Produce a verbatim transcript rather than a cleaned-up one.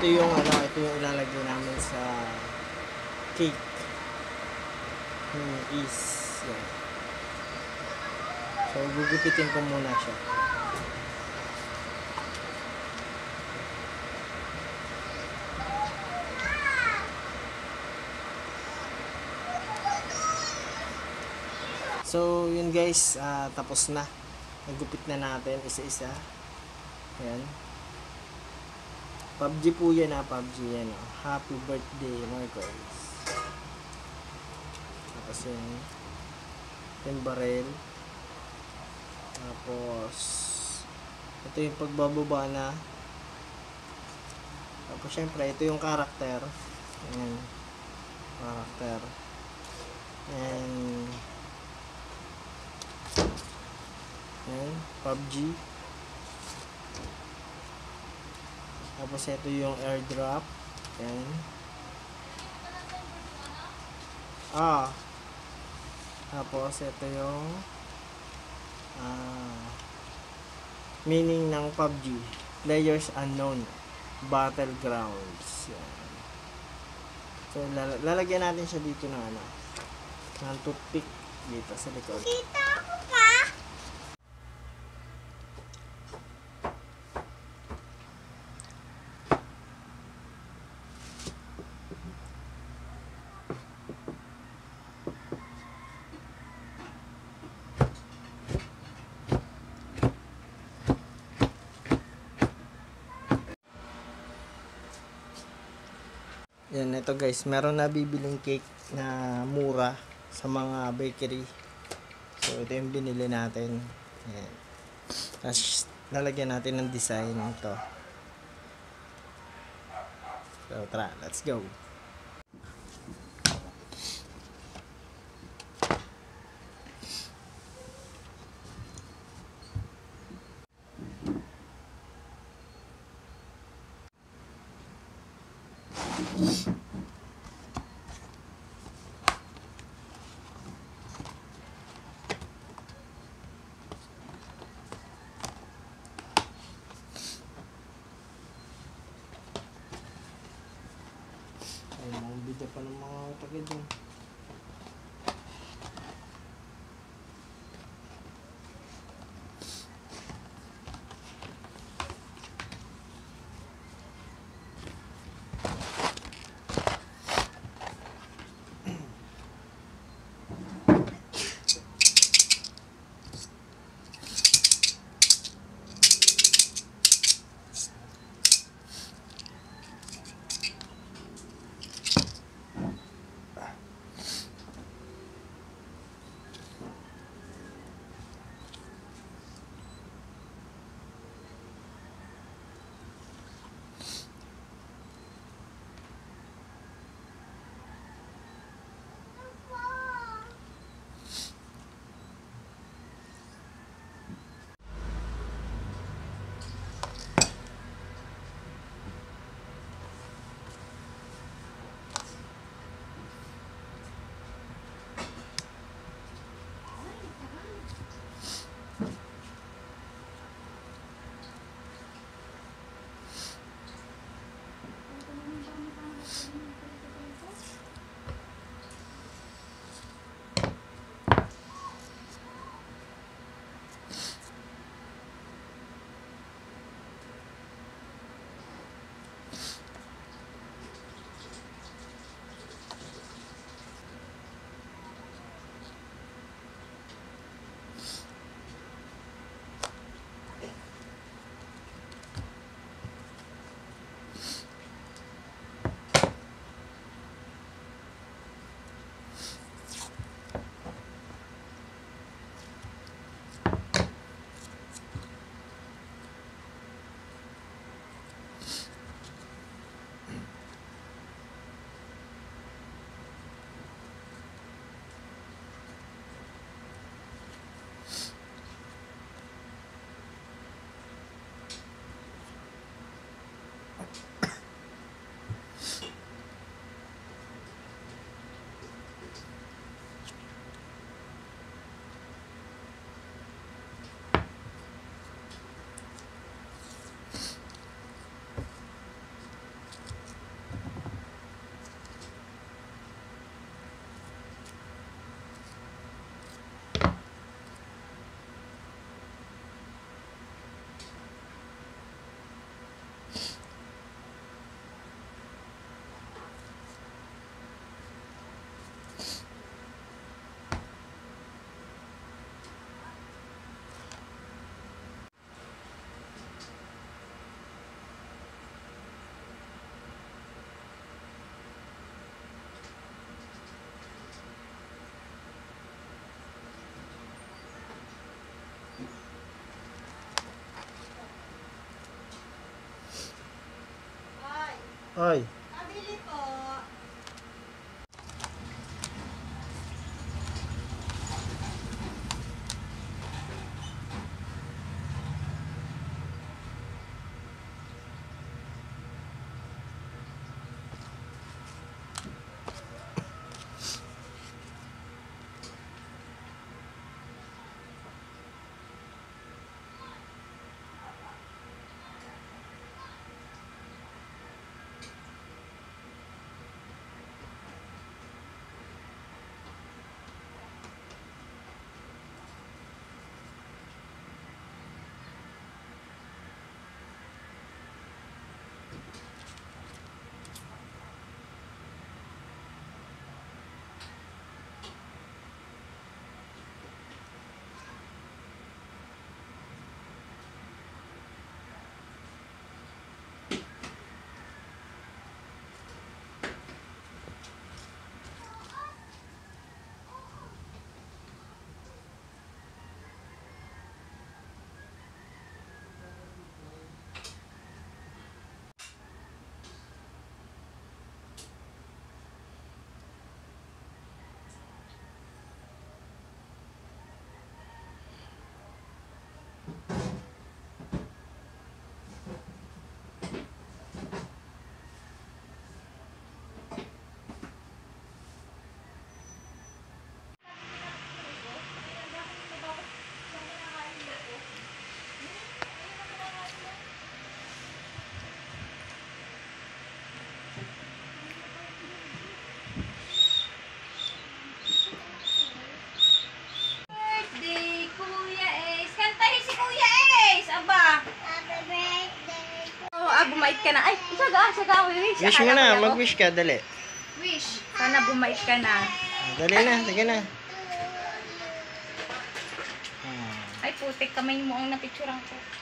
ito yung ano, ito yung ilalagay namin sa cake. Hmm, is yan. So gugupitin ko muna siya. So yun guys, uh, tapos na. Nagupit na natin isa-isa. Ayan. P U B G po yan ha, P U B G yan. Oh. Happy birthday Marcos. Tapos yun. Yung barrel. Tapos ito yung pagbababa na. Tapos syempre ito yung character. Ayan. Character. And ayan, P U B G. Tapos ito yung airdrop. Ayan. Ah. Tapos ito yung ah, meaning ng P U B G. Players unknown. Battlegrounds. Ayan. So lal lalagyan natin siya dito ng ano, ng toothpick dito sa likod. Kita ako pa. Yan, ito guys, meron na bibiling cake na mura sa mga bakery. So ito yung binili natin. Yan. Tapos lalagyan natin ng design ito. So tara, let's go. Ay, mga bida pa ng mga taga dyan. Oy. Pabili po. Birthday, Kuya Ace. Kantahin si Kuya Ace. Aba. Happy birthday. Oh, ah, bumait ka na. Ay, saga, saga. Wish. Wish mo na, mag-wish ka, dali. Wish. Sana bumait ka na. Dali na, sige na. Ay, putik. Kamay mo ang napicturean ko.